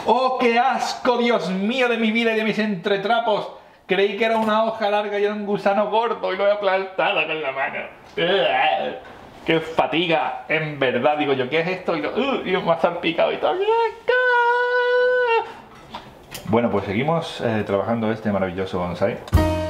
¡Oh, qué asco, Dios mío, de mi vida y de mis entretrapos! Creí que era una hoja larga y era un gusano gordo y lo he aplastado con la mano. ¡Qué fatiga! En verdad, digo yo, ¿qué es esto? Y me ha salpicado y todo. Bueno, pues seguimos trabajando este maravilloso bonsai.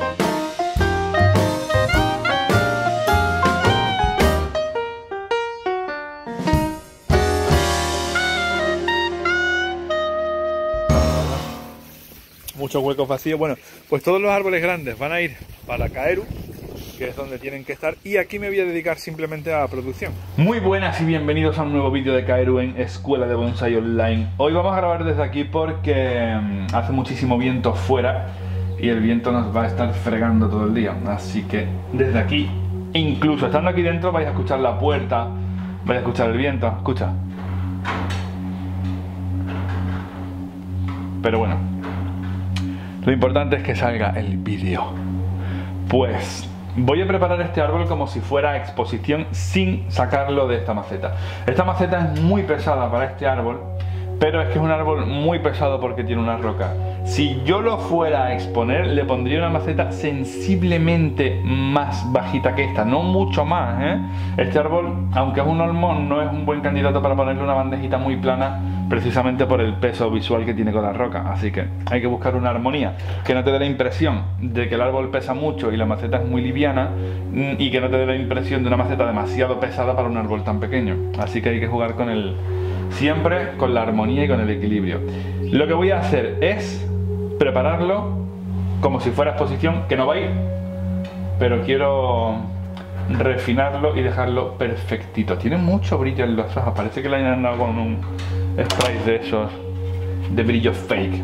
Muchos huecos vacíos. Bueno, pues todos los árboles grandes van a ir para Kaeru, que es donde tienen que estar, y aquí me voy a dedicar simplemente a la producción. Muy buenas y bienvenidos a un nuevo vídeo de Kaeru en Escuela de Bonsai Online. Hoy vamos a grabar desde aquí porque hace muchísimo viento fuera y el viento nos va a estar fregando todo el día, así que desde aquí, incluso estando aquí dentro, vais a escuchar la puerta, vais a escuchar el viento, escucha. Pero bueno, lo importante es que salga el vídeo. Pues voy a preparar este árbol como si fuera exposición sin sacarlo de esta maceta. Esta maceta es muy pesada para este árbol, pero es que es un árbol muy pesado porque tiene una roca. Si yo lo fuera a exponer, le pondría una maceta sensiblemente más bajita que esta, no mucho más, ¿eh? Este árbol, aunque es un olmo, no es un buen candidato para ponerle una bandejita muy plana, precisamente por el peso visual que tiene con la roca. Así que hay que buscar una armonía que no te dé la impresión de que el árbol pesa mucho y la maceta es muy liviana, y que no te dé la impresión de una maceta demasiado pesada para un árbol tan pequeño. Así que hay que jugar con siempre con la armonía y con el equilibrio. Lo que voy a hacer es prepararlo como si fuera exposición, que no va a ir, pero quiero refinarlo y dejarlo perfectito. Tiene mucho brillo en los ojos, parece que le hayan dado con un spray de esos de brillo fake.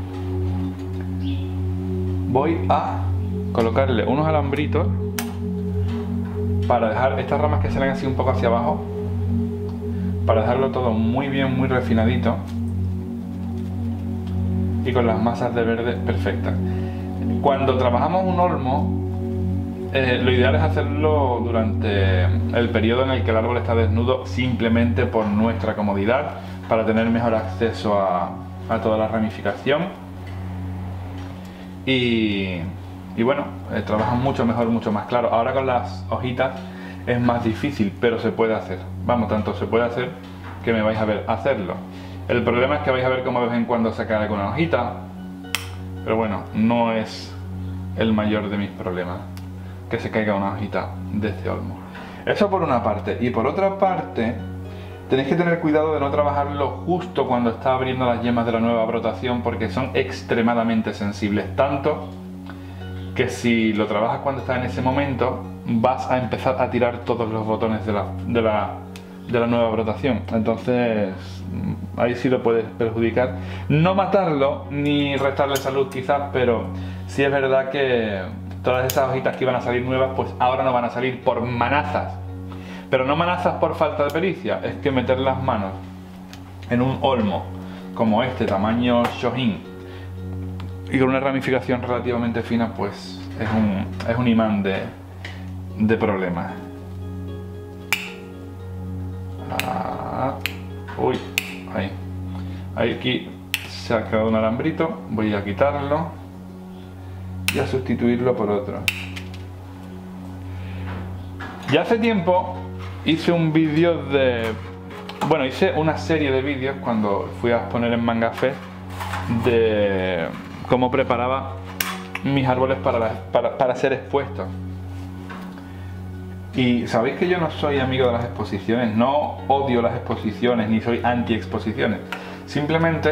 Voy a colocarle unos alambritos para dejar estas ramas que salen así un poco hacia abajo, para dejarlo todo muy bien, muy refinadito y con las masas de verde perfectas. Cuando trabajamos un olmo, lo ideal es hacerlo durante el periodo en el que el árbol está desnudo, simplemente por nuestra comodidad, para tener mejor acceso a toda la ramificación. Y bueno, trabajan mucho mejor, mucho más claro. Ahora con las hojitas es más difícil, pero se puede hacer. Vamos, tanto se puede hacer que me vais a ver hacerlo. El problema es que vais a ver cómo de vez en cuando se cae alguna hojita, pero bueno, no es el mayor de mis problemas que se caiga una hojita de este olmo. Eso por una parte. Y por otra parte, tenéis que tener cuidado de no trabajarlo justo cuando está abriendo las yemas de la nueva brotación, porque son extremadamente sensibles, tanto que si lo trabajas cuando está en ese momento, vas a empezar a tirar todos los botones de la nueva brotación. Entonces ahí sí lo puedes perjudicar. No matarlo ni restarle salud quizás, pero sí es verdad que todas esas hojitas que iban a salir nuevas, pues ahora no van a salir por manazas. Pero no manazas por falta de pericia, es que meter las manos en un olmo como este, tamaño Shohin, y con una ramificación relativamente fina, pues es un imán de problemas. Uy, ahí aquí se ha quedado un alambrito, voy a quitarlo y a sustituirlo por otro. Ya hace tiempo hice un vídeo hice una serie de vídeos cuando fui a exponer en Manga Fest de cómo preparaba mis árboles para ser expuestos. Y sabéis que yo no soy amigo de las exposiciones, no odio las exposiciones, ni soy anti-exposiciones. Simplemente,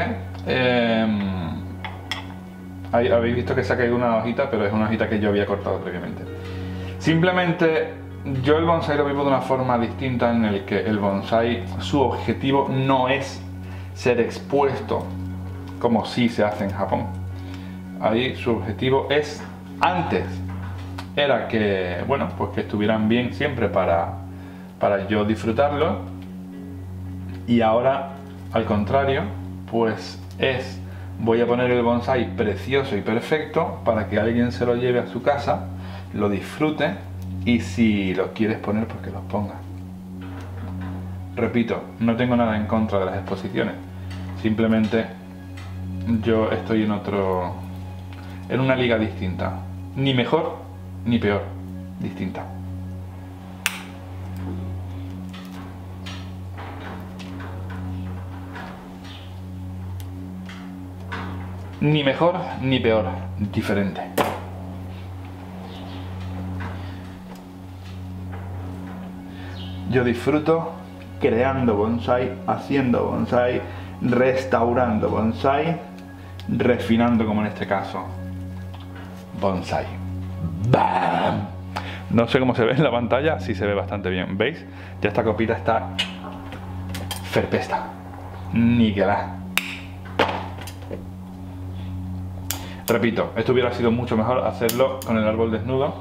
habéis visto que se ha caído una hojita, pero es una hojita que yo había cortado previamente. Simplemente, yo el bonsai lo vivo de una forma distinta, en el que el bonsai, su objetivo no es ser expuesto, como sí se hace en Japón. Ahí su objetivo es, antes, era que, bueno, pues que estuvieran bien siempre para yo disfrutarlo, y ahora al contrario, pues voy a poner el bonsai precioso y perfecto para que alguien se lo lleve a su casa, lo disfrute, y si lo quieres poner, pues que los ponga. Repito, no tengo nada en contra de las exposiciones, simplemente yo estoy en una liga distinta. Ni mejor ni peor, distinta. Ni mejor ni peor, diferente. Yo disfruto creando bonsai, haciendo bonsai, restaurando bonsai, refinando como en este caso. Bonsai. ¡Bam! No sé cómo se ve en la pantalla, sí se ve bastante bien. ¿Veis? Ya esta copita está ferpesta. Niquelá. Repito, esto hubiera sido mucho mejor hacerlo con el árbol desnudo.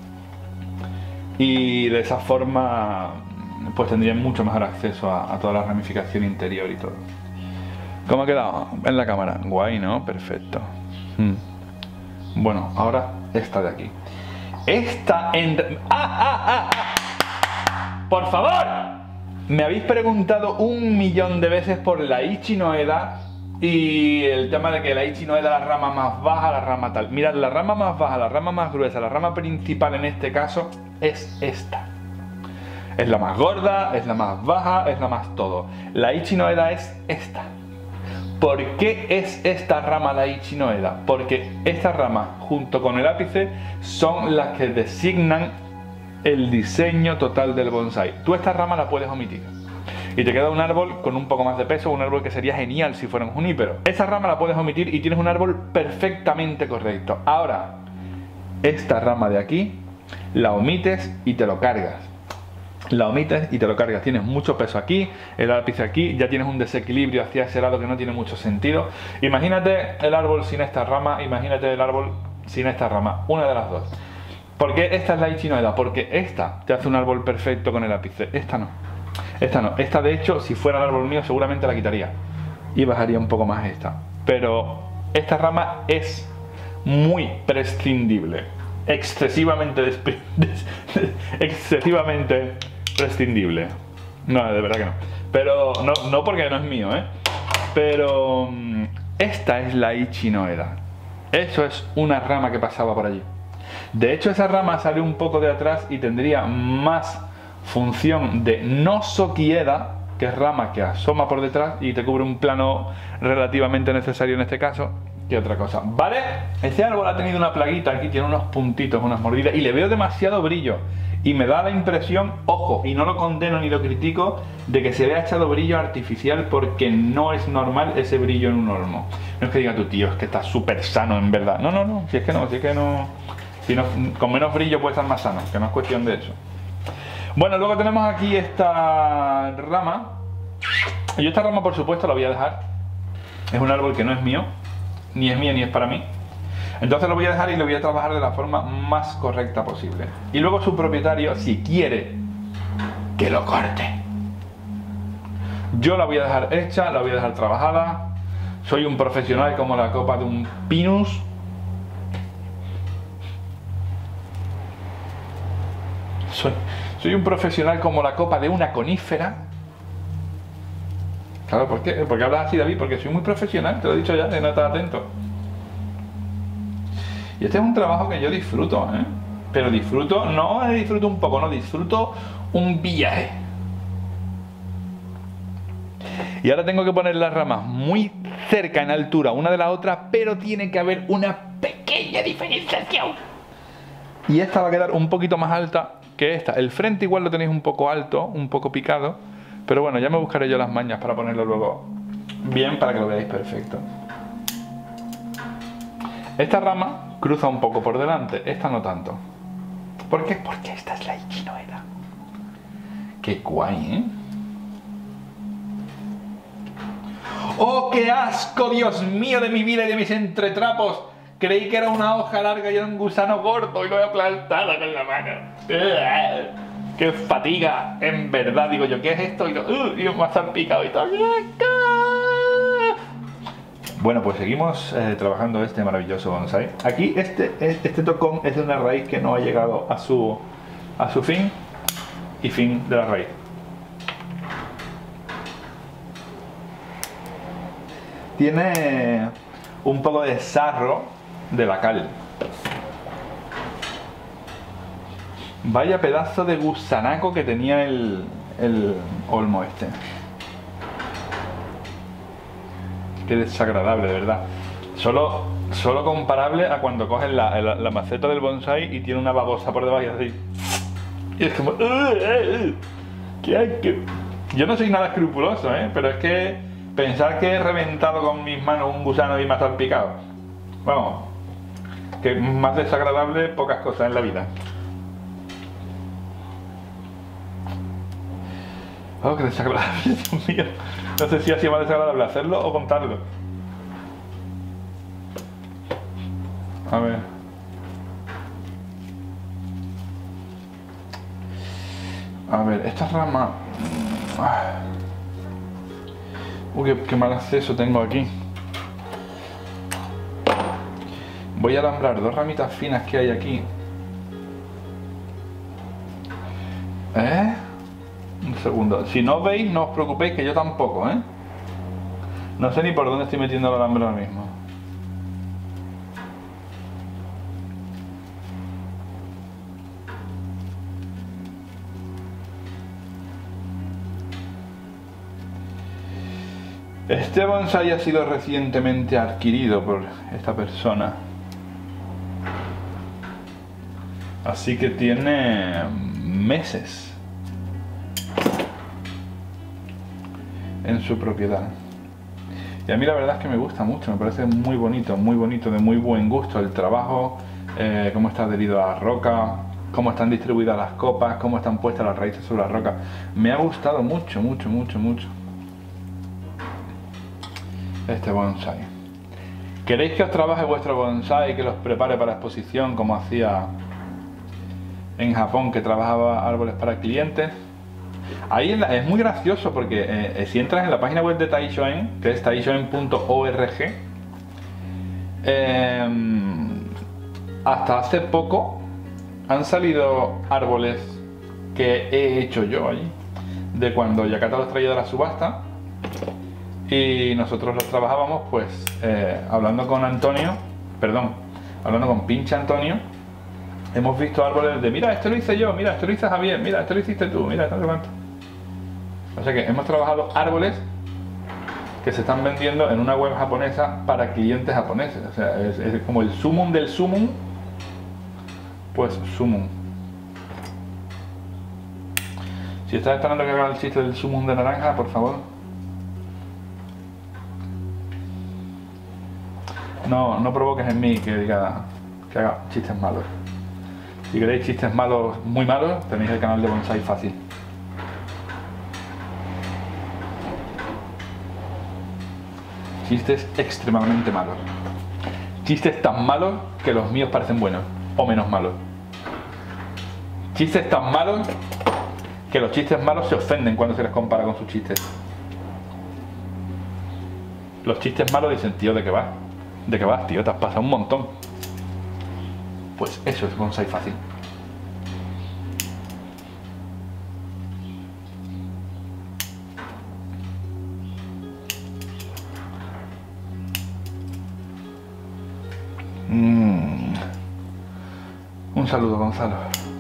Y de esa forma pues tendría mucho mejor acceso a toda la ramificación interior y todo. ¿Cómo ha quedado en la cámara? Guay, ¿no? Perfecto. Bueno, ahora esta de aquí. Esta en... ¡Por favor! Me habéis preguntado 1.000.000 de veces por la Ichi-no-Eda y el tema de que la Ichi-no-Eda es la rama más baja, la rama tal. Mirad, la rama más baja, la rama más gruesa, la rama principal en este caso es esta. Es la más gorda, es la más baja, es la más todo. La Ichi-no-Eda es esta. ¿Por qué es esta rama la Ichi-no-Eda? Porque esta rama junto con el ápice son las que designan el diseño total del bonsai. Tú esta rama la puedes omitir y te queda un árbol con un poco más de peso, un árbol que sería genial si fuera un junípero. Esa rama la puedes omitir y tienes un árbol perfectamente correcto. Ahora, esta rama de aquí la omites y te lo cargas. La omites y te lo cargas. Tienes mucho peso aquí, el ápice aquí, ya tienes un desequilibrio hacia ese lado que no tiene mucho sentido. Imagínate el árbol sin esta rama, imagínate el árbol sin esta rama, una de las dos. ¿Por qué esta es la Ichi-no-Eda? Porque esta te hace un árbol perfecto con el ápice, esta no. Esta no, esta de hecho si fuera el árbol mío seguramente la quitaría y bajaría un poco más esta. Pero esta rama es muy prescindible, excesivamente prescindible. No, de verdad que no. Pero no porque no es mío, ¿eh? Pero esta es la Ichi-no-Eda. Eso es una rama que pasaba por allí. De hecho esa rama sale un poco de atrás y tendría más función de Nozoki-Eda, que es rama que asoma por detrás y te cubre un plano relativamente necesario en este caso, que otra cosa. ¿Vale? Este árbol ha tenido una plaguita, aquí tiene unos puntitos, unas mordidas y le veo demasiado brillo. Y me da la impresión, ojo, y no lo condeno ni lo critico, de que se le ha echado brillo artificial porque no es normal ese brillo en un olmo. No es que diga tu tío, es que está súper sano en verdad. No, si es que no. Si no, con menos brillo puede estar más sano, que no es cuestión de eso. Bueno, luego tenemos aquí esta rama. Yo esta rama por supuesto la voy a dejar. Es un árbol que no es mío, ni es mío ni es para mí. Entonces lo voy a dejar y lo voy a trabajar de la forma más correcta posible. Y luego su propietario, si quiere, que lo corte. Yo la voy a dejar hecha, la voy a dejar trabajada. Soy un profesional como la copa de un pinus. Soy un profesional como la copa de una conífera. Claro, ¿por qué? Porque hablas así, David, porque soy muy profesional, te lo he dicho ya, de no estar atento. Y este es un trabajo que yo disfruto, ¿eh? Pero disfruto, no disfruto un poco, no, disfruto un viaje. Y ahora tengo que poner las ramas muy cerca en altura una de la otra, pero tiene que haber una pequeña diferenciación. Y esta va a quedar un poquito más alta que esta. El frente igual lo tenéis un poco alto, un poco picado, pero bueno, ya me buscaré yo las mañas para ponerlo luego bien para que lo veáis perfecto. Esta rama cruza un poco por delante, esta no tanto. ¿Por qué? Porque esta es la Ichi-no-Eda. Qué guay, ¿eh? ¡Oh, qué asco, Dios mío, de mi vida y de mis entretrapos! Creí que era una hoja larga y era un gusano gordo y lo he aplastado con la mano. ¡Qué fatiga! En verdad, digo yo, ¿qué es esto? Y me ha salpicado y todo. Bueno, pues seguimos trabajando este maravilloso bonsai. Aquí este tocón es de una raíz que no ha llegado a su fin y fin de la raíz. Tiene un poco de sarro de la cal. Vaya pedazo de gusanaco que tenía el olmo este. Qué desagradable, de verdad. Solo comparable a cuando coges la maceta del bonsai y tiene una babosa por debajo y así. Y es como... ¿Qué hay que...? Yo no soy nada escrupuloso, pero es que pensar que he reventado con mis manos un gusano y me ha salpicado. Vamos, que más desagradable pocas cosas en la vida. Oh, qué desagradable, Dios mío. No sé si ha sido más desagradable hacerlo o contarlo. A ver. A ver, esta rama... Uy, qué mal acceso tengo aquí. Voy a alambrar dos ramitas finas que hay aquí. Un segundo. Si no veis, no os preocupéis, que yo tampoco, No sé ni por dónde estoy metiendo el alambre ahora mismo. Este bonsai ha sido recientemente adquirido por esta persona. Así que tiene meses en su propiedad. Y a mí la verdad es que me gusta mucho, me parece muy bonito, de muy buen gusto el trabajo, cómo está adherido a la roca, cómo están distribuidas las copas, cómo están puestas las raíces sobre la roca. Me ha gustado mucho este bonsai. ¿Queréis que os trabaje vuestro bonsai y que los prepare para exposición como hacía en Japón, que trabajaba árboles para clientes? Ahí es muy gracioso porque si entras en la página web de Taishoen, que es taishoen.org, hasta hace poco han salido árboles que he hecho yo allí, de cuando Yakata los traía de la subasta, y nosotros los trabajábamos pues hablando con Pinche Antonio. Hemos visto árboles de, mira, esto lo hice yo, mira, esto lo hice Javier, mira, esto lo hiciste tú, mira, esto lo... O sea que hemos trabajado árboles que se están vendiendo en una web japonesa para clientes japoneses. O sea, es como el sumum del sumum, pues sumum. Si estás esperando que haga el chiste del sumum de naranja, por favor. No provoques en mí que haga chistes malos. Si queréis chistes malos, muy malos, tenéis el canal de Bonsai Fácil. Chistes extremadamente malos. Chistes tan malos que los míos parecen buenos, o menos malos. Chistes tan malos que los chistes malos se ofenden cuando se les compara con sus chistes. Los chistes malos dicen, tío, ¿de qué vas? ¿De qué vas, tío? Te has pasado un montón. Pues eso es Bonsai Fácil. Un saludo, Gonzalo.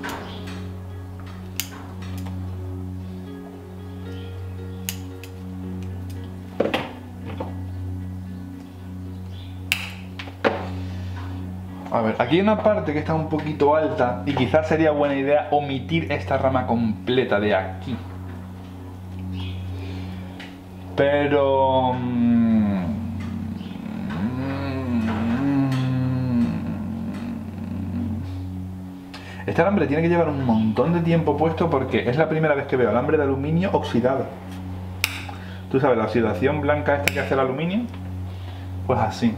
A ver, aquí hay una parte que está un poquito alta y quizás sería buena idea omitir esta rama completa de aquí. Pero... este alambre tiene que llevar un montón de tiempo puesto porque es la primera vez que veo alambre de aluminio oxidado. ¿Tú sabes la oxidación blanca esta que hace el aluminio? Pues así.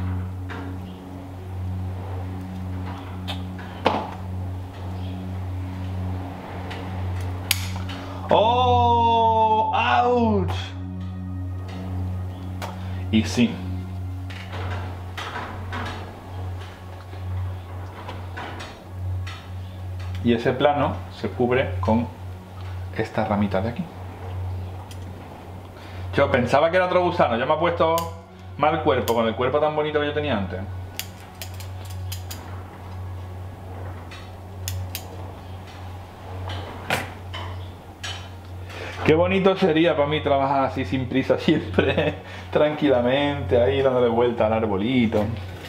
¡Oh! ¡Ouch! Y sí. Y ese plano se cubre con esta ramita de aquí. Yo pensaba que era otro gusano, ya me ha puesto mal cuerpo con el cuerpo tan bonito que yo tenía antes. Qué bonito sería para mí trabajar así sin prisa siempre, tranquilamente, ahí dándole vuelta al arbolito.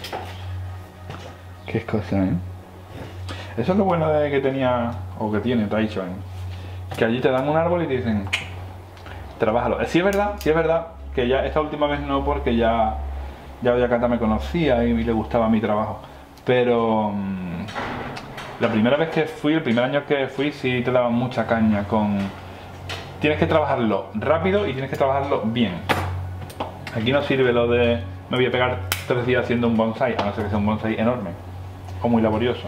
Qué cosa, ¿eh? Eso es lo bueno de que tenía, o que tiene Taichuan, que allí te dan un árbol y te dicen, trabájalo. Sí es verdad, que ya esta última vez no, porque ya Oyakata me conocía y le gustaba mi trabajo. Pero la primera vez que fui, el primer año que fui, sí te daban mucha caña con... Tienes que trabajarlo rápido y tienes que trabajarlo bien. Aquí no sirve lo de me voy a pegar 3 días haciendo un bonsai, a no ser que sea un bonsai enorme o muy laborioso.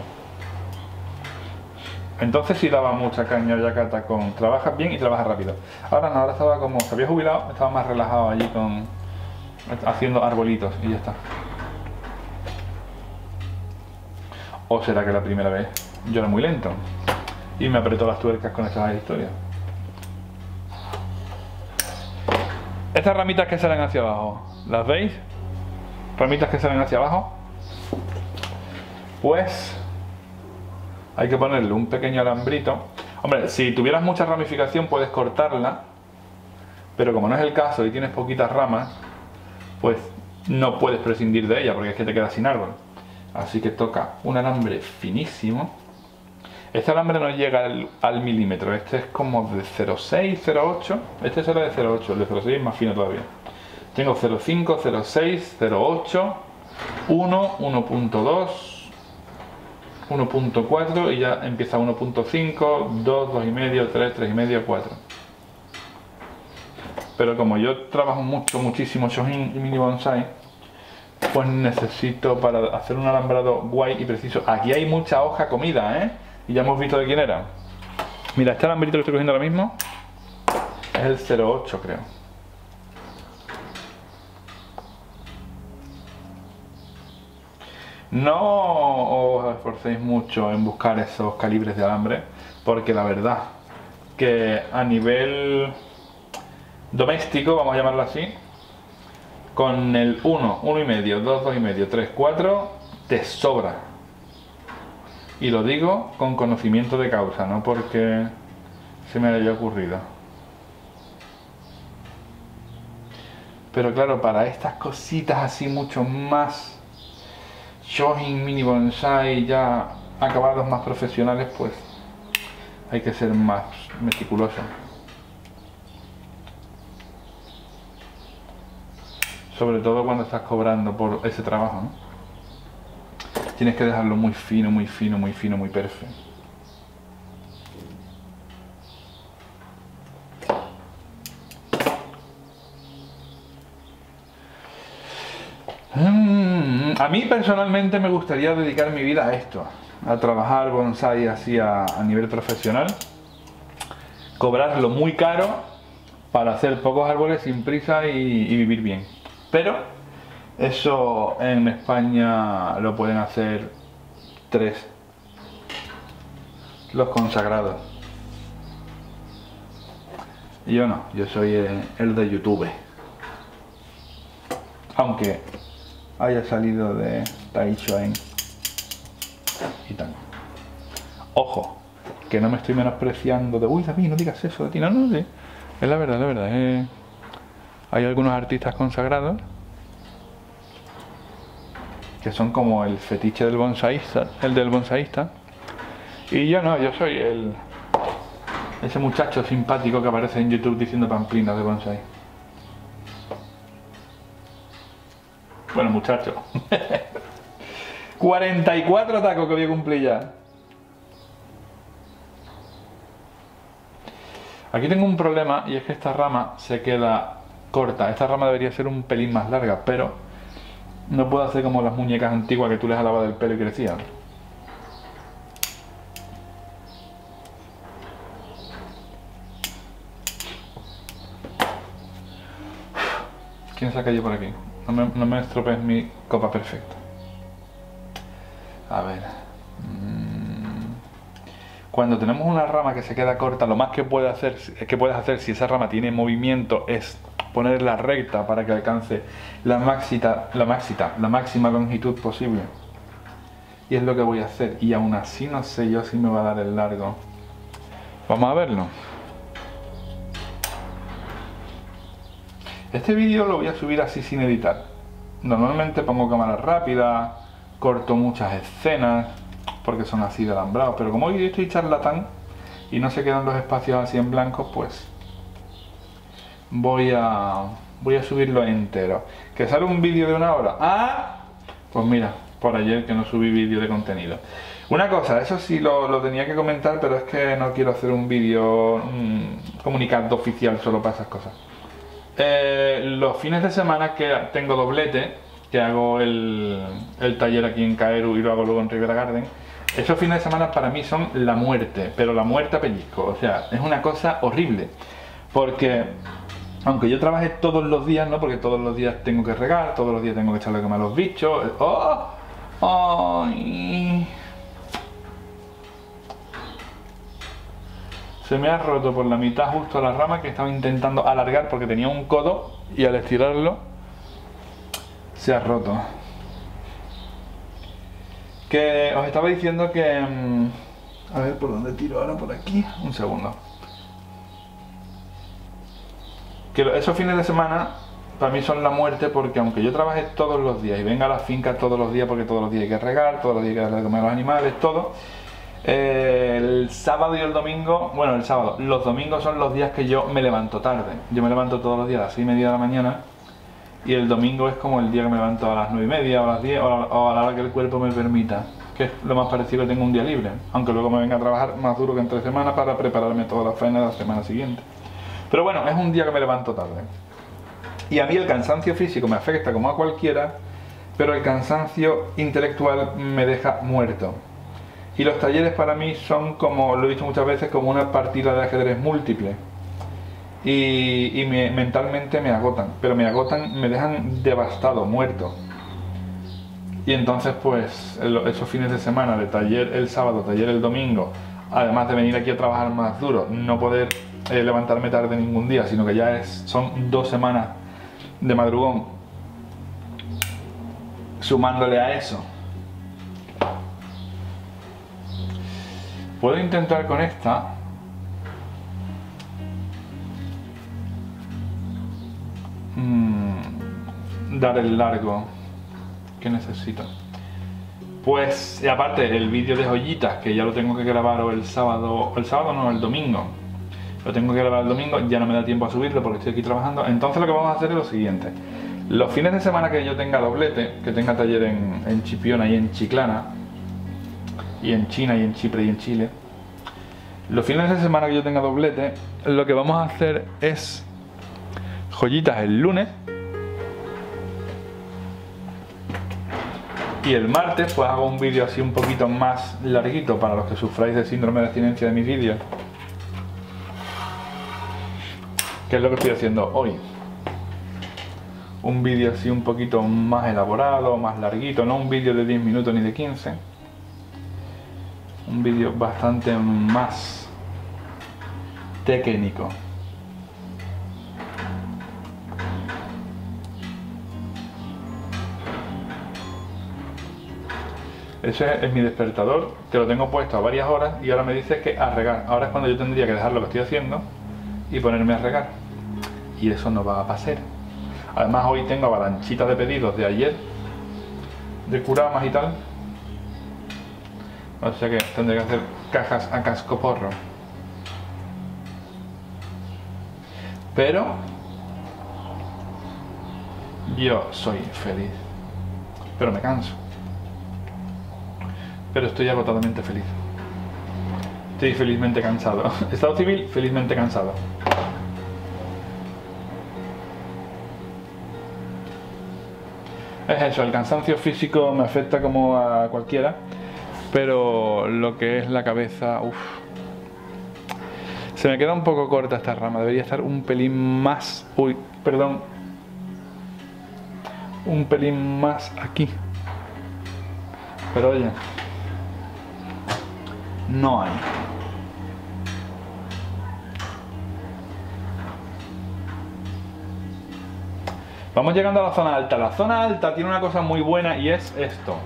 Entonces sí daba mucha caña Oyakata con trabajas bien y trabajas rápido. Ahora no, ahora estaba como se había jubilado, estaba más relajado allí con haciendo arbolitos y ya está. O será que la primera vez yo era muy lento y me apretó las tuercas con esas historias. Estas ramitas que salen hacia abajo, ¿las veis? Ramitas que salen hacia abajo. Pues hay que ponerle un pequeño alambrito. Hombre, si tuvieras mucha ramificación puedes cortarla, pero como no es el caso y tienes poquitas ramas, pues no puedes prescindir de ella porque es que te quedas sin árbol. Así que toca un alambre finísimo. Este alambre no llega al milímetro, este es como de 0,6, 0,8. Este será de 0,8, el de 0,6 es más fino todavía. Tengo 0,5, 0,6, 0,8, 1, 1.2, 1.4 y ya empieza 1.5, 2, 2,5, 3, 3,5, 4. Pero como yo trabajo muchísimo shohin y mini bonsai, pues necesito para hacer un alambrado guay y preciso. Aquí hay mucha hoja comida, ¿eh? Y ya hemos visto de quién era. Mira, este alambrito que estoy cogiendo ahora mismo es el 0,8 creo. No os esforcéis mucho en buscar esos calibres de alambre, porque la verdad que a nivel doméstico, vamos a llamarlo así, con el 1, 1,5, 2, 2,5, 3, 4 te sobra. Y lo digo con conocimiento de causa, no porque se me haya ocurrido. Pero claro, para estas cositas así mucho más shohin, mini bonsai, ya acabados más profesionales, pues hay que ser más meticuloso. Sobre todo cuando estás cobrando por ese trabajo, ¿no? Tienes que dejarlo muy fino, muy fino, muy fino, muy perfecto. A mí personalmente me gustaría dedicar mi vida a esto, a trabajar bonsai así a nivel profesional, cobrarlo muy caro para hacer pocos árboles sin prisa y vivir bien. Pero eso en España lo pueden hacer 3, los consagrados. Yo no, yo soy el de YouTube. Aunque haya salido de Taichuan y tal. Ojo, que no me estoy menospreciando de uy David, no digas eso de ti, no, no, sí. Es la verdad, hay algunos artistas consagrados que son como el fetiche del bonsaísta, el del bonsaísta. Y yo no, yo soy ese muchacho simpático que aparece en YouTube diciendo pamplinas de bonsai. Bueno, muchacho. 44 tacos que voy a cumplir ya. Aquí tengo un problema y es que esta rama se queda corta. Esta rama debería ser un pelín más larga, pero no puedo hacer como las muñecas antiguas que tú les jalabas del pelo y crecían. ¿Quién se ha caído por aquí? No me estropees mi copa perfecta. A ver. Cuando tenemos una rama que se queda corta, lo más que puedes hacer si esa rama tiene movimiento es ponerla recta para que alcance la máxima longitud posible. Y es lo que voy a hacer, y aún así no sé yo si me va a dar el largo. Vamos a verlo. Este vídeo lo voy a subir así sin editar. Normalmente pongo cámara rápida, corto muchas escenas porque son así de alambrados, pero como hoy estoy charlatán y no se quedan los espacios así en blanco, pues voy a subirlo entero. ¿Que sale un vídeo de 1 hora? ¡Ah! Pues mira, por ayer que no subí vídeo de contenido. Una cosa, eso sí lo tenía que comentar, pero es que no quiero hacer un vídeo comunicado oficial solo para esas cosas. Los fines de semana que tengo doblete, que hago el taller aquí en Caeru y lo hago luego en Rivera Garden, esos fines de semana para mí son la muerte, pero la muerte a pellizco. O sea, es una cosa horrible, porque aunque yo trabaje todos los días, ¿no? Porque todos los días tengo que regar, todos los días tengo que echarle a comer a los bichos. ¡Oh! ¡Ay! Se me ha roto por la mitad justo la rama que estaba intentando alargar porque tenía un codo y al estirarlo se ha roto. Que os estaba diciendo que... a ver por dónde tiro ahora, por aquí. Un segundo. Que esos fines de semana para mí son la muerte, porque aunque yo trabaje todos los días y venga a la finca todos los días, porque todos los días hay que regar, todos los días hay que darle de comer a los animales, todo, el sábado y el domingo, bueno, el sábado, los domingos son los días que yo me levanto tarde. Yo me levanto todos los días a las 6:30 de la mañana, y el domingo es como el día que me levanto a las 9:30 o a las 10 o a la hora que el cuerpo me permita, que es lo más parecido que tengo un día libre, aunque luego me venga a trabajar más duro que entre semanas para prepararme toda la faena de la semana siguiente. Pero bueno, es un día que me levanto tarde. Y a mí el cansancio físico me afecta como a cualquiera, pero el cansancio intelectual me deja muerto. Y los talleres para mí son, como lo he dicho muchas veces, como una partida de ajedrez múltiple. Mentalmente me agotan, pero me agotan, me dejan devastado, muerto. Y entonces pues esos fines de semana de taller el sábado, taller el domingo, además de venir aquí a trabajar más duro, no poder levantarme tarde ningún día, sino que ya son 2 semanas de madrugón, sumándole a eso. Puedo intentar con esta dar el largo que necesito. Pues, y aparte el vídeo de joyitas, que ya lo tengo que grabar el domingo. Lo tengo que grabar el domingo, ya no me da tiempo a subirlo porque estoy aquí trabajando. Entonces lo que vamos a hacer es lo siguiente. Los fines de semana que yo tenga doblete, que tenga taller en Chipiona y en Chiclana, y en China y en Chipre y en Chile, los fines de semana que yo tenga doblete, lo que vamos a hacer es joyitas el lunes, y el martes pues hago un vídeo así un poquito más larguito para los que sufráis de síndrome de abstinencia de mis vídeos, que es lo que estoy haciendo hoy. Un vídeo así un poquito más elaborado, más larguito, no un vídeo de 10 minutos ni de 15. Un vídeo bastante más técnico. Ese es mi despertador, que lo tengo puesto a varias horas y ahora me dice que a regar. Ahora es cuando yo tendría que dejar lo que estoy haciendo y ponerme a regar. Y eso no va a pasar. Además hoy tengo avalanchitas de pedidos de ayer, de curamas y tal. O sea que tendré que hacer cajas a cascoporro. Pero yo soy feliz. Pero me canso. Pero estoy agotadamente feliz. Estoy felizmente cansado. Estado civil, felizmente cansado. Es eso, el cansancio físico me afecta como a cualquiera, pero lo que es la cabeza, uff. Se me queda un poco corta esta rama, debería estar un pelín más, un pelín más aquí. Pero oye, no hay. Vamos llegando a la zona alta. La zona alta tiene una cosa muy buena y es esto.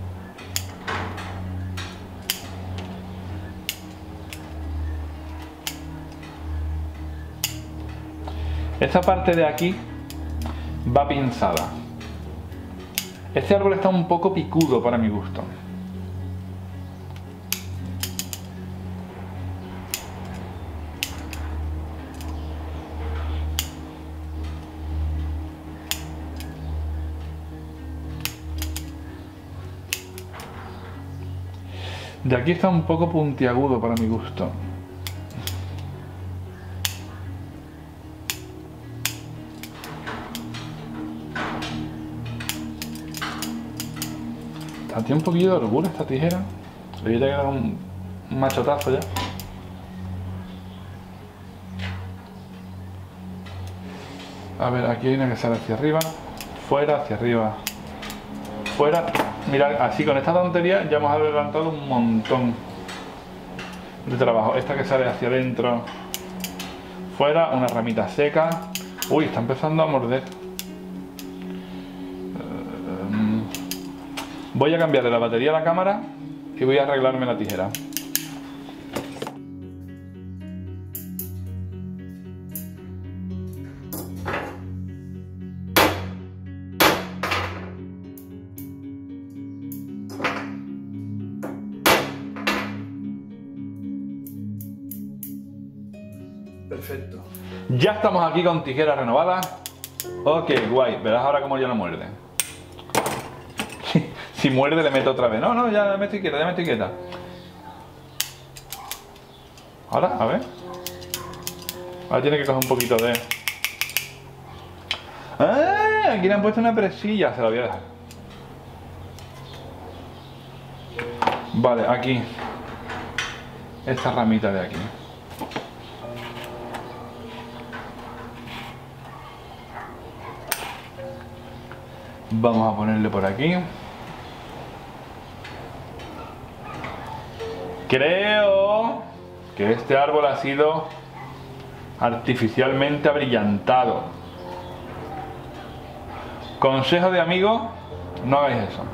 Esta parte de aquí va pinzada. Este árbol está un poco picudo para mi gusto. De aquí está un poco puntiagudo para mi gusto. Tiene un poquillo de orgullo esta tijera. Le voy a quedar un machotazo ya. A ver, aquí hay una que sale hacia arriba, fuera, hacia arriba, fuera. Mirad, así con esta tontería ya hemos adelantado un montón de trabajo. Esta que sale hacia adentro, fuera, una ramita seca. Uy, está empezando a morder. Voy a cambiarle la batería a la cámara y voy a arreglarme la tijera. Perfecto. Ya estamos aquí con tijera renovada. Ok, guay. Verás ahora cómo ya no muerde. Si muerde le meto otra vez. No, no, ya me estoy quieta, ya me estoy quieta. Ahora, a ver. Ahora tiene que coger un poquito de... ¡Ah! Aquí le han puesto una presilla. Se la voy a dejar. Vale, aquí. Esta ramita de aquí. Vamos a ponerle por aquí. Creo que este árbol ha sido artificialmente abrillantado. Consejo de amigo, no hagáis eso.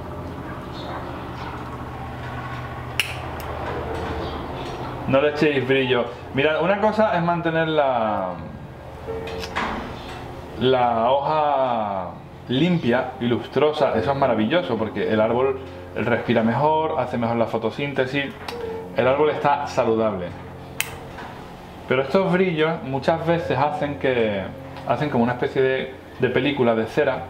No le echéis brillo. Mirad, una cosa es mantener la hoja limpia y lustrosa. Eso es maravilloso porque el árbol respira mejor, hace mejor la fotosíntesis. El árbol está saludable. Pero estos brillos muchas veces hacen como una especie de película de cera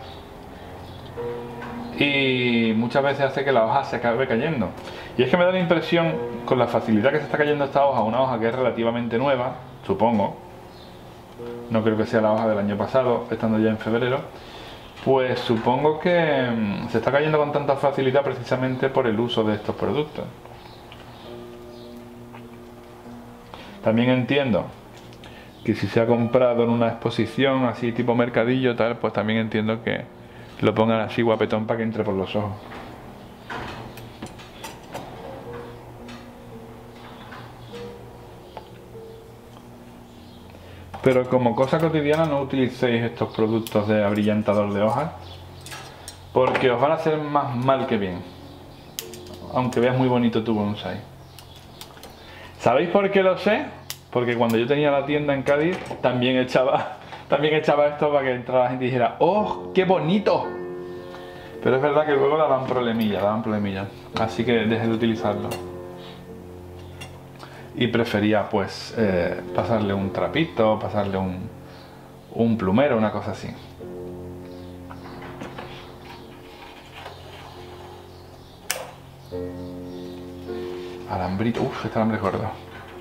y muchas veces hace que la hoja se acabe cayendo. Y es que me da la impresión, con la facilidad que se está cayendo esta hoja, una hoja que es relativamente nueva, supongo, no creo que sea la hoja del año pasado, estando ya en febrero, pues supongo que se está cayendo con tanta facilidad precisamente por el uso de estos productos. También entiendo que si se ha comprado en una exposición así tipo mercadillo tal, pues también entiendo que lo pongan así guapetón para que entre por los ojos. Pero como cosa cotidiana no utilicéis estos productos de abrillantador de hojas, porque os van a hacer más mal que bien, aunque veas muy bonito tu bonsai. ¿Sabéis por qué lo sé? Porque cuando yo tenía la tienda en Cádiz también echaba esto para que entrara la gente y dijera ¡oh, qué bonito! Pero es verdad que luego daban problemillas. Así que dejé de utilizarlo. Y prefería pues pasarle un trapito, pasarle un plumero, una cosa así. Alambrito, uff, este alambre es gordo.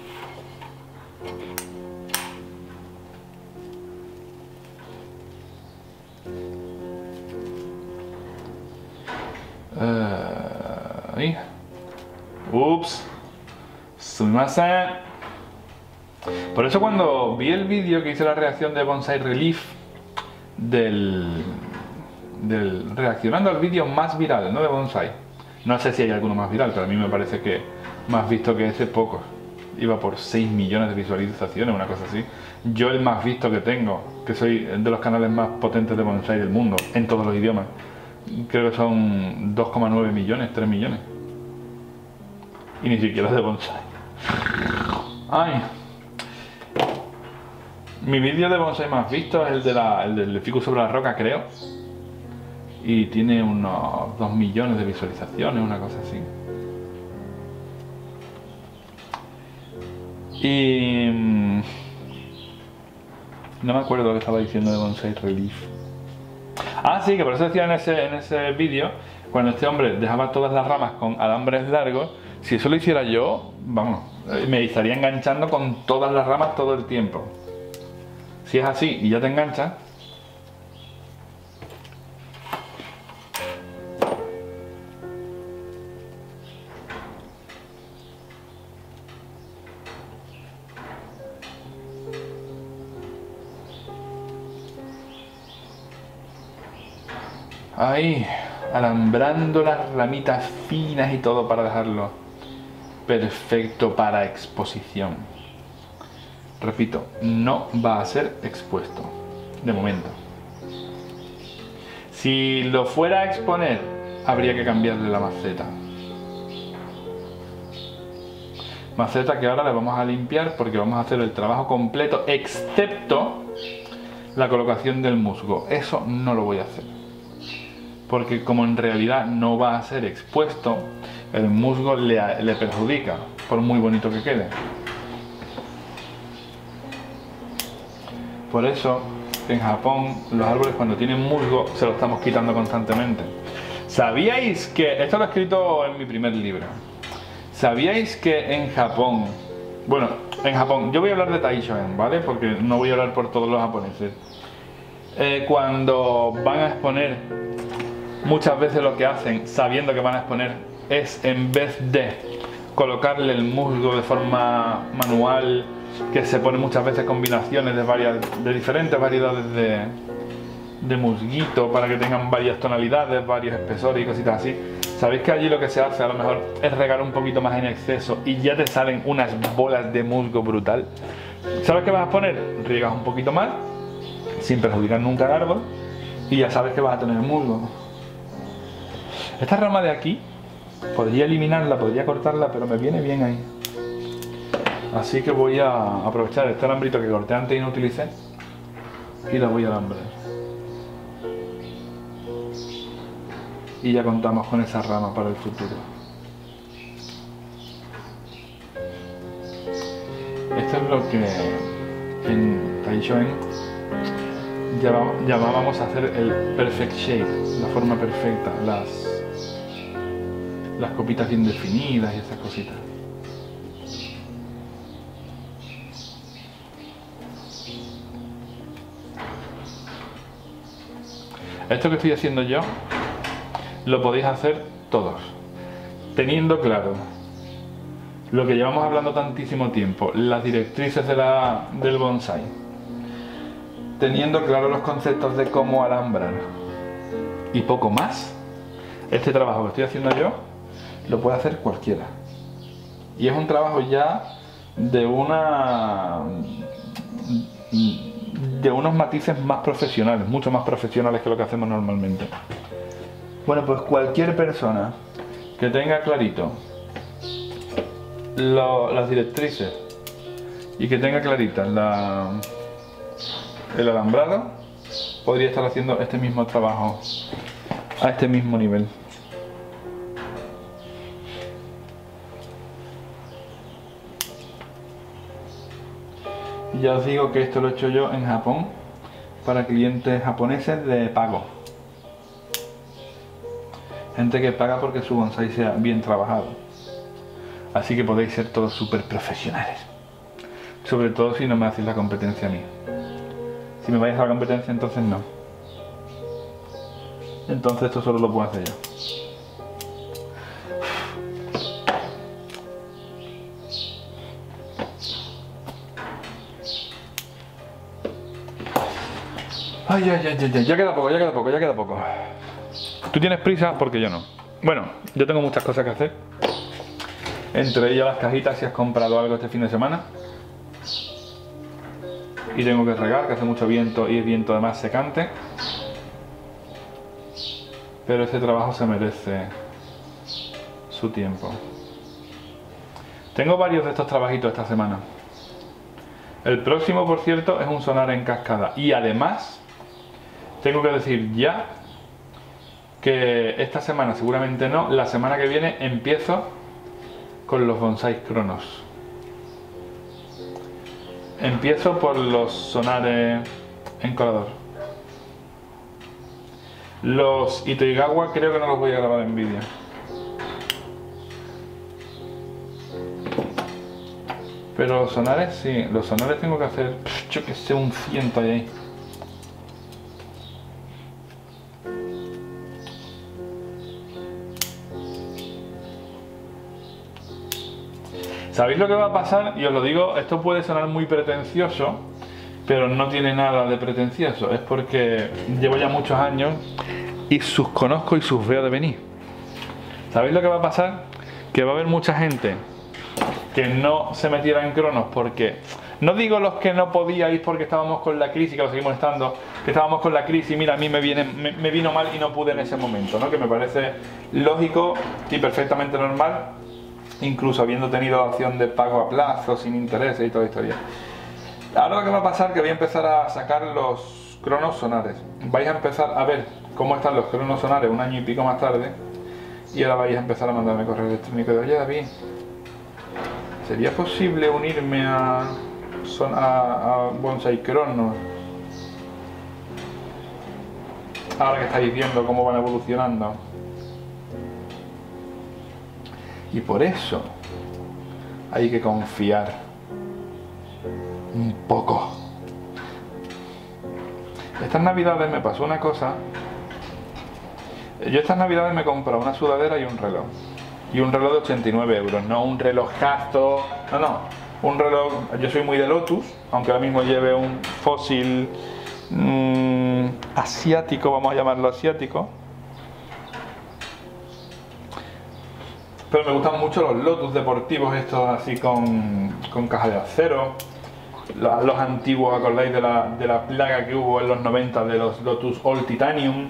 Ahí. Ups. Sumimasen. Por eso cuando vi el vídeo que hice la reacción de Bonsai Relief del reaccionando al vídeo más viral, no de bonsai. No sé si hay alguno más viral, pero a mí me parece que más visto que ese, pocos. iba por 6 millones de visualizaciones, una cosa así. Yo el más visto que tengo, que soy de los canales más potentes de bonsai del mundo, en todos los idiomas, creo que son 2,9 millones, 3 millones. Y ni siquiera de bonsai. Ay. Mi vídeo de bonsai más visto es el del ficus sobre la roca, creo. Y tiene unos 2 millones de visualizaciones, una cosa así. Y... no me acuerdo lo que estaba diciendo de Bonsai Relief. Ah, sí, que por eso decía en ese vídeo, cuando este hombre dejaba todas las ramas con alambres largos, si eso lo hiciera yo, vamos, me estaría enganchando con todas las ramas todo el tiempo. Si es así y ya te enganchas, ahí, alambrando las ramitas finas y todo para dejarlo perfecto para exposición. Repito, no va a ser expuesto, de momento. Si lo fuera a exponer, habría que cambiarle la maceta. Maceta que ahora le vamos a limpiar porque vamos a hacer el trabajo completo, excepto la colocación del musgo. Eso no lo voy a hacer. Porque como en realidad no va a ser expuesto, el musgo le perjudica, por muy bonito que quede. Por eso, en Japón, los árboles cuando tienen musgo se lo estamos quitando constantemente. ¿Sabíais que, esto lo he escrito en mi primer libro, ¿sabíais que en Japón, bueno, en Japón, yo voy a hablar de Taishoen, ¿vale? Porque no voy a hablar por todos los japoneses. Cuando van a exponer, muchas veces lo que hacen, sabiendo que van a exponer, es en vez de colocarle el musgo de forma manual, que se pone muchas veces combinaciones de diferentes variedades de musguito para que tengan varias tonalidades, varios espesores y cositas así. Sabéis que allí lo que se hace a lo mejor es regar un poquito más en exceso y ya te salen unas bolas de musgo brutal. ¿Sabes qué vas a poner? Riegas un poquito más, sin perjudicar nunca el árbol, y ya sabes que vas a tener musgo. Esta rama de aquí podría eliminarla, podría cortarla, pero me viene bien ahí. Así que voy a aprovechar este alambrito que corté antes y no utilicé y la voy a alambrar. Y ya contamos con esa rama para el futuro. Esto es lo que en Taishoen llamábamos hacer el perfect shape, la forma perfecta, las copitas bien definidas y esas cositas. Esto que estoy haciendo yo lo podéis hacer todos, teniendo claro lo que llevamos hablando tantísimo tiempo, las directrices del bonsai, teniendo claro los conceptos de cómo alambrar y poco más. Este trabajo que estoy haciendo yo lo puede hacer cualquiera, y es un trabajo ya de unos matices más profesionales, mucho más profesionales que lo que hacemos normalmente. Bueno, pues cualquier persona que tenga clarito las directrices y que tenga clarita el alambrado, podría estar haciendo este mismo trabajo a este mismo nivel. Ya os digo que esto lo he hecho yo en Japón para clientes japoneses de pago. Gente que paga porque su bonsai sea bien trabajado. Así que podéis ser todos súper profesionales. Sobre todo si no me hacéis la competencia a mí. Si me vais a la competencia, entonces no. Entonces esto solo lo puedo hacer yo. Ay, ya queda poco. Tú tienes prisa porque yo no. Bueno, yo tengo muchas cosas que hacer. Entre ellas las cajitas si has comprado algo este fin de semana. Y tengo que regar, que hace mucho viento y es viento además secante. Pero ese trabajo se merece su tiempo. Tengo varios de estos trabajitos esta semana. El próximo, por cierto, es un sonar en cascada. Y además, tengo que decir ya que esta semana seguramente no, la semana que viene empiezo con los bonsai cronos. Empiezo por los sonares en colador. Los Itoigawa creo que no los voy a grabar en vídeo. Pero los sonares sí, los sonares tengo que hacer, yo que sé, un 100 ahí. ¿Sabéis lo que va a pasar? Y os lo digo, esto puede sonar muy pretencioso, pero no tiene nada de pretencioso. Es porque llevo ya muchos años y sus conozco y sus veo de venir. ¿Sabéis lo que va a pasar? Que va a haber mucha gente que no se metiera en cronos porque... No digo los que no podíais porque estábamos con la crisis, que lo seguimos estando, que estábamos con la crisis, mira, a mí me vino mal y no pude en ese momento, ¿no? Que me parece lógico y perfectamente normal, incluso habiendo tenido la opción de pago a plazo, sin intereses y toda la historia. Ahora lo que va a pasar es que voy a empezar a sacar los cronos sonares. Vais a empezar a ver cómo están los cronos sonares un año y pico más tarde y ahora vais a empezar a mandarme correo electrónico de: oye David, ¿sería posible unirme a Bonsai Cronos? Ahora que estáis viendo cómo van evolucionando. Y por eso hay que confiar un poco. Estas navidades me pasó una cosa. Yo estas navidades me he comprado una sudadera y un reloj. Y un reloj de 89 euros, no un relojazo, no, un reloj. Yo soy muy de Lotus, aunque ahora mismo lleve un Fossil asiático, vamos a llamarlo asiático. Pero me gustan mucho los Lotus deportivos, estos así con caja de acero. Los antiguos, ¿acordáis de la plaga que hubo en los 90 de los Lotus All Titanium?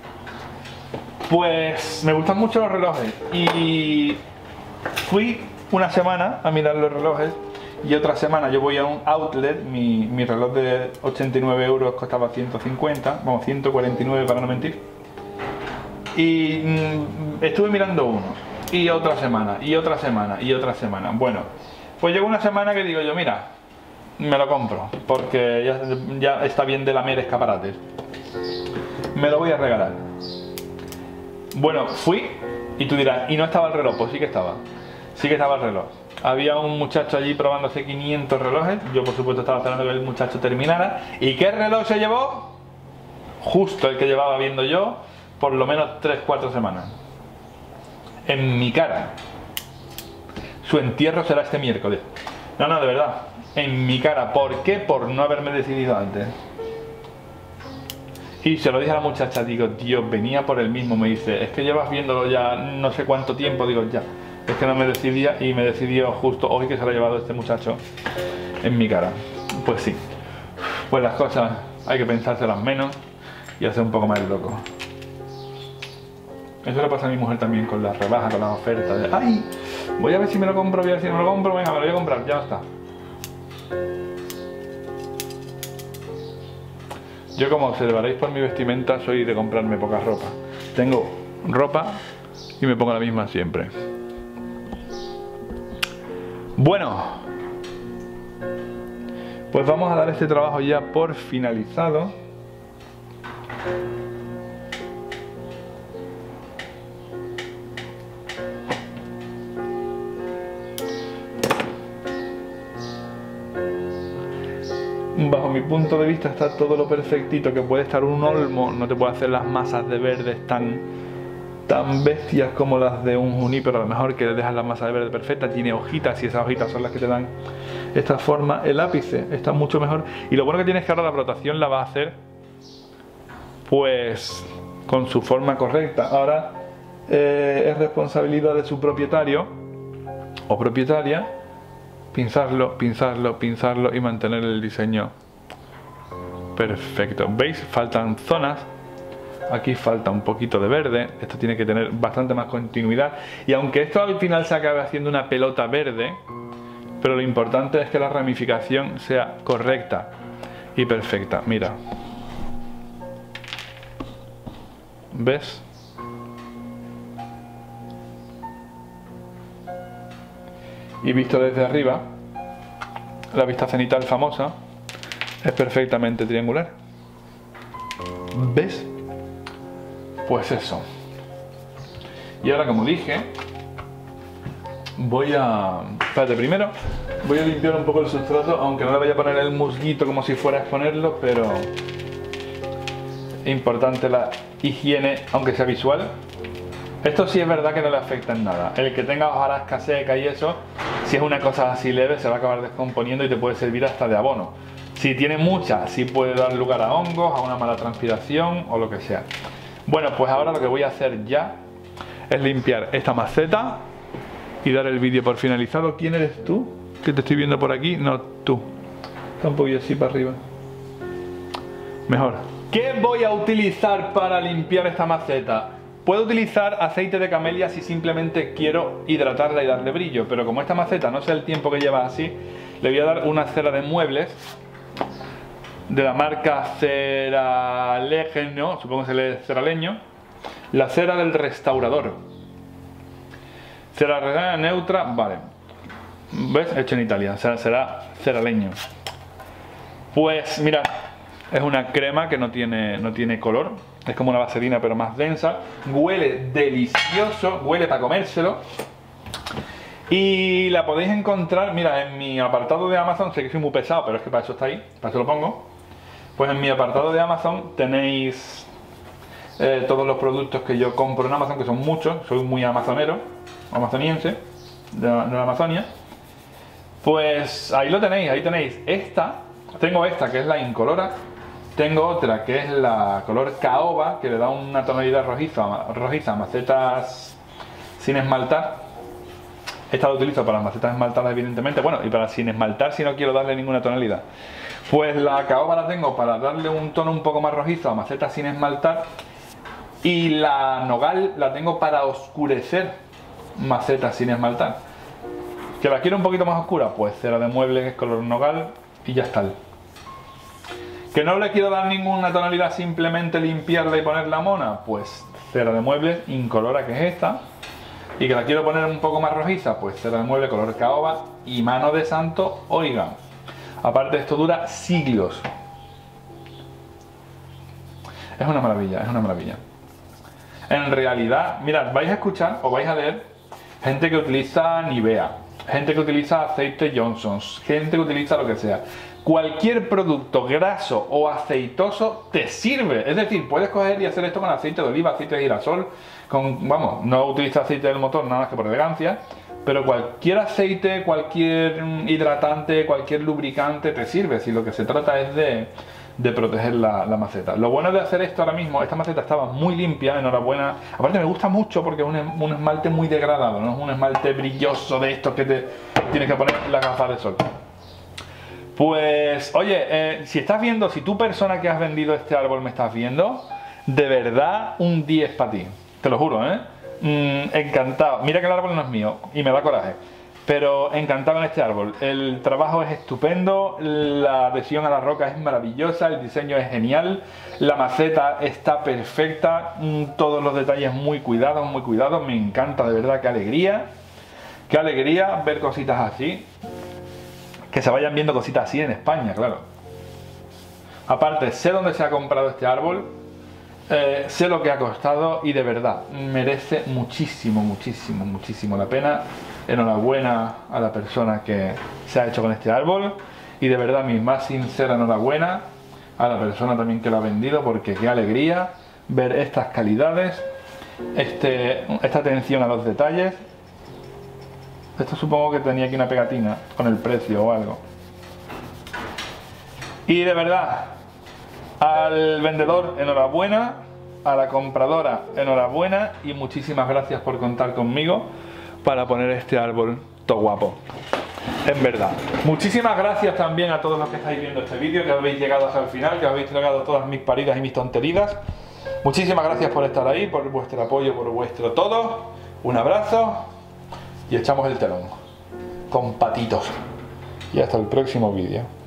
Pues me gustan mucho los relojes y fui una semana a mirar los relojes y otra semana yo voy a un outlet. Mi reloj de 89 euros costaba 150, vamos, 149 para no mentir. Y estuve mirando uno, y otra semana, y otra semana, y otra semana. Bueno, pues llegó una semana que digo yo, mira, me lo compro, porque ya está bien de lamer escaparates. Me lo voy a regalar. Bueno, fui y tú dirás, ¿y no estaba el reloj? Pues sí que estaba. Sí que estaba el reloj. Había un muchacho allí probándose 500 relojes. Yo por supuesto estaba esperando que el muchacho terminara. ¿Y qué reloj se llevó? Justo el que llevaba viendo yo por lo menos 3-4 semanas. En mi cara. Su entierro será este miércoles. No, de verdad. En mi cara. ¿Por qué? Por no haberme decidido antes. Y se lo dije a la muchacha, digo, Dios, venía por el mismo. Me dice, es que llevas viéndolo ya no sé cuánto tiempo. Digo, ya, es que no me decidía y me decidió justo hoy que se lo ha llevado este muchacho en mi cara. Pues sí, pues las cosas hay que pensárselas menos y hacer un poco más el loco. Eso le pasa a mi mujer también con las rebajas, con las ofertas. ¡Ay! Voy a ver si me lo compro, voy a ver si no me lo compro, venga, me lo voy a comprar, ya está. Yo, como observaréis por mi vestimenta, soy de comprarme poca ropa. Tengo ropa y me pongo la misma siempre. Bueno, pues vamos a dar este trabajo ya por finalizado. Bajo mi punto de vista está todo lo perfectito que puede estar un olmo. No te puede hacer las masas de verdes tan bestias como las de un junípero. A lo mejor que le dejas la masa de verde perfecta, tiene hojitas y esas hojitas son las que te dan esta forma. El ápice está mucho mejor y lo bueno que tiene es que ahora la brotación la va a hacer pues con su forma correcta. Ahora es responsabilidad de su propietario o propietaria, pinzarlo, pinzarlo, pinzarlo y mantener el diseño perfecto. ¿Veis? Faltan zonas. Aquí falta un poquito de verde. Esto tiene que tener bastante más continuidad. Y aunque esto al final se acabe haciendo una pelota verde, pero lo importante es que la ramificación sea correcta y perfecta. Mira. ¿Ves? Y visto desde arriba, la vista cenital famosa es perfectamente triangular. ¿Ves? Pues eso. Y ahora, como dije, voy a... Espérate, primero voy a limpiar un poco el sustrato, aunque no le vaya a poner el musguito como si fuera a exponerlo, pero es importante la higiene, aunque sea visual. Esto sí es verdad que no le afecta en nada. El que tenga hojarasca seca y eso, si es una cosa así leve, se va a acabar descomponiendo y te puede servir hasta de abono. Si tiene mucha, sí puede dar lugar a hongos, a una mala transpiración o lo que sea. Bueno, pues ahora lo que voy a hacer ya es limpiar esta maceta y dar el vídeo por finalizado. ¿Quién eres tú? Que te estoy viendo por aquí. No, tú. Está un poquillo así para arriba. Mejor. ¿Qué voy a utilizar para limpiar esta maceta? Puedo utilizar aceite de camelia si simplemente quiero hidratarla y darle brillo, pero como esta maceta no sé el tiempo que lleva así, le voy a dar una cera de muebles de la marca Ceraleño, supongo que se lee Ceraleño, la cera del restaurador. Cera neutra, vale. ¿Ves? Hecho en Italia, o sea, será Ceraleño. Pues mira, es una crema que no tiene color. Es como una vaselina pero más densa. Huele delicioso, huele para comérselo. Y la podéis encontrar, mira, en mi apartado de Amazon. Sé que soy muy pesado, pero es que para eso está ahí, para eso lo pongo. Pues en mi apartado de Amazon tenéis todos los productos que yo compro en Amazon, que son muchos. Soy muy amazonero, amazoniense, de la Amazonia. Pues ahí lo tenéis, ahí tenéis esta. Tengo esta que es la incolora. Tengo otra que es la color caoba, que le da una tonalidad rojiza a macetas sin esmaltar. Esta la utilizo para las macetas esmaltadas, evidentemente. Bueno, y para sin esmaltar si no quiero darle ninguna tonalidad. Pues la caoba la tengo para darle un tono un poco más rojizo a macetas sin esmaltar. Y la nogal la tengo para oscurecer macetas sin esmaltar. ¿Que la quiero un poquito más oscura? Pues cera de mueble, que es color nogal, y ya está. ¿Que no le quiero dar ninguna tonalidad, simplemente limpiarla y ponerla mona? Pues cera de muebles incolora, que es esta. Y que la quiero poner un poco más rojiza, pues cera de mueble color caoba y mano de santo, oigan. Aparte esto dura siglos. Es una maravilla, es una maravilla. En realidad, mirad, vais a escuchar o vais a leer gente que utiliza Nivea, gente que utiliza aceite Johnson's, gente que utiliza lo que sea. Cualquier producto graso o aceitoso te sirve. Es decir, puedes coger y hacer esto con aceite de oliva, aceite de girasol, vamos, no utiliza aceite del motor nada más que por elegancia, pero cualquier aceite, cualquier hidratante, cualquier lubricante te sirve, si lo que se trata es de proteger la maceta. Lo bueno de hacer esto ahora mismo, esta maceta estaba muy limpia, enhorabuena. Aparte me gusta mucho porque es un esmalte muy degradado, no es un esmalte brilloso de estos que te tienes que poner las gafas de sol. Pues, oye, si tú persona que has vendido este árbol me estás viendo, de verdad un 10 para ti, te lo juro, encantado. Mira que el árbol no es mío y me da coraje, pero encantado con este árbol. El trabajo es estupendo, la adhesión a la roca es maravillosa, el diseño es genial, la maceta está perfecta, todos los detalles muy cuidados, me encanta, de verdad, qué alegría ver cositas así. Que se vayan viendo cositas así en España, claro. Aparte, sé dónde se ha comprado este árbol, sé lo que ha costado y de verdad merece muchísimo, muchísimo, muchísimo la pena. Enhorabuena a la persona que se ha hecho con este árbol y de verdad mi más sincera enhorabuena a la persona también que lo ha vendido, porque qué alegría ver estas calidades, esta atención a los detalles. Esto supongo que tenía aquí una pegatina con el precio o algo. Y de verdad, al vendedor enhorabuena, a la compradora enhorabuena y muchísimas gracias por contar conmigo para poner este árbol todo guapo. En verdad. Muchísimas gracias también a todos los que estáis viendo este vídeo, que habéis llegado hasta el final, que habéis tragado todas mis paridas y mis tonterías. Muchísimas gracias por estar ahí, por vuestro apoyo, por vuestro todo. Un abrazo y echamos el telón con patitos. Y hasta el próximo vídeo.